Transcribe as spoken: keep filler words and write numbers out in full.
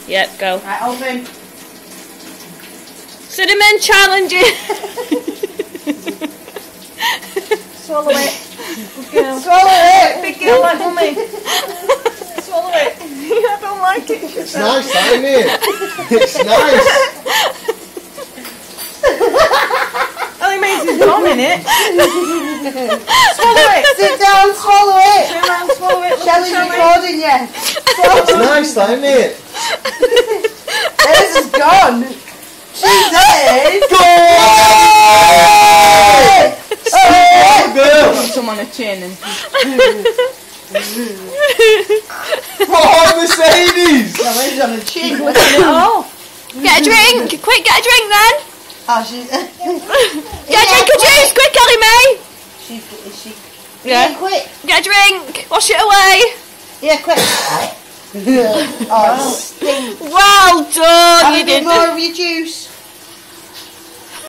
Yep, go. Right, open. Cinnamon challenges. Swallow it. Good girl. Swallow it! Big girl like mummy. Swallow it. I don't like it. It's nice, isn't it? It's nice. All it means is gone in it. Swallow it. Sit down, swallow it. Turn around, swallow it. Look Shelley's at Shelley. recording you. It's nice, isn't it? Hers is gone. She's there. Go! Oh, girl. Put some on her chin and... Oh, Mercedes! No, where's on her chin? Oh. Get a drink. Quick, get a drink then. Oh, she's... Get a drink of juice. Quick, Ellie Mae. She, is she... Yeah. Yeah, quick. Get a drink. Wash it away. Yeah, quick. Oh, it stinks. Well done. Have You a bit did. more of your juice.